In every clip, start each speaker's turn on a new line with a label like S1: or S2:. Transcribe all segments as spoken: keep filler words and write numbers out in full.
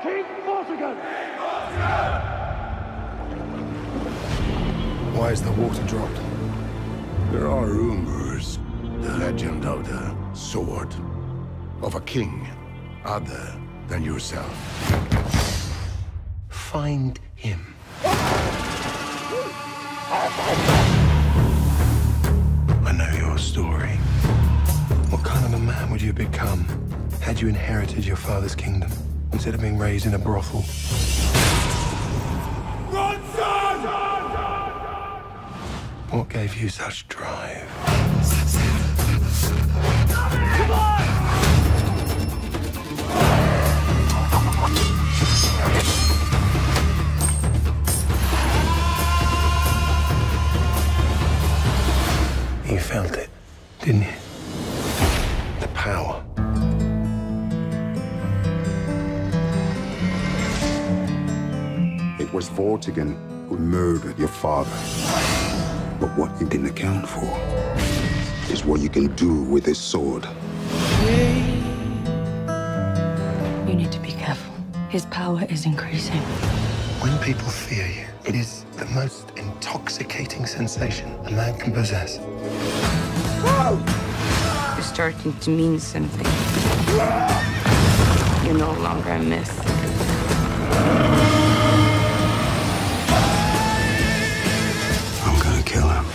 S1: King Vortigern!
S2: Why is the water dropped?
S3: There are rumors. The legend of the sword. Of a king other than yourself. Find him. I know your story. What kind of a man would you become had you inherited your father's kingdom instead of being raised in a brothel? Run, son! What gave you such drive?
S1: Come on!
S3: You felt it, didn't you? The power.
S4: It was Vortigern who murdered your father. But what you didn't account for is what you can do with this sword.
S5: You need to be careful. His power is increasing.
S3: When people fear you, it is the most intoxicating sensation a man can possess.
S6: You're starting to mean something. You're no longer a myth.
S4: I'm gonna kill him.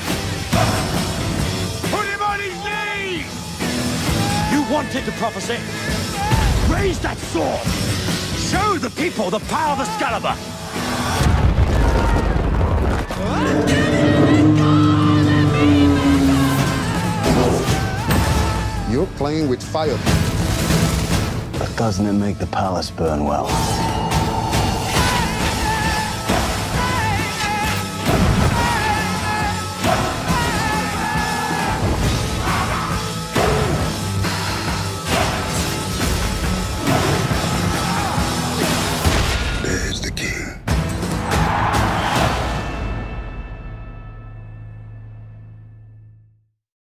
S1: Put him on his knees! You wanted the prophecy? Raise that sword! Show the people the power of Excalibur!
S4: You're playing with fire.
S7: But doesn't it make the palace burn well?